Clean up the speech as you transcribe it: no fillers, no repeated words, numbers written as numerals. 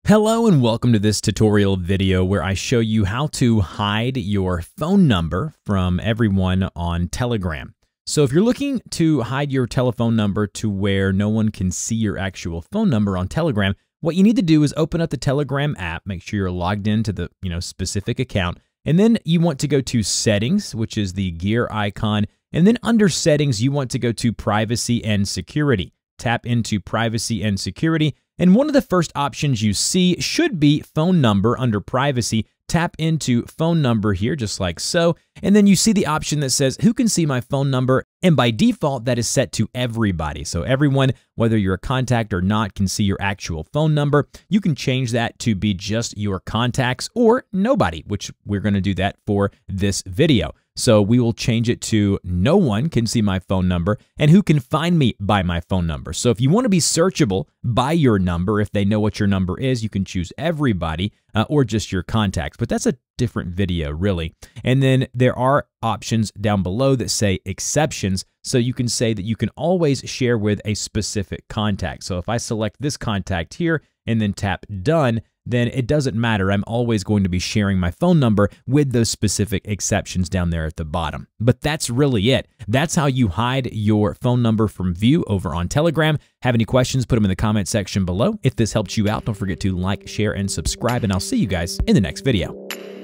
Hello and welcome to this tutorial video where I show you how to hide your phone number from everyone on Telegram. So if you're looking to hide your telephone number to where no one can see your actual phone number on Telegram, what you need to do is open up the Telegram app, make sure you're logged into the specific account, and then you want to go to Settings, which is the gear icon, and then under Settings, you want to go to Privacy and Security. Tap into Privacy and Security, and one of the first options you see should be phone number under privacy. Tap into phone number here, just like so, and then you see the option that says who can see my phone number, and by default that is set to everybody. So everyone, whether you're a contact or not, can see your actual phone number. You can change that to be just your contacts or nobody, which we're going to do that for this video. So we will change it to no one can see my phone number and who can find me by my phone number. So if you want to be searchable by your number, if they know what your number is, you can choose everybody or just your contacts. But that's a different video, really. And then there are options down below that say exceptions. So you can say that you can always share with a specific contact. So if I select this contact here and then tap done, then it doesn't matter. I'm always going to be sharing my phone number with those specific exceptions down there at the bottom. But that's really it. That's how you hide your phone number from view over on Telegram. Have any questions, put them in the comment section below. If this helped you out, don't forget to like, share, and subscribe, and I'll see you guys in the next video.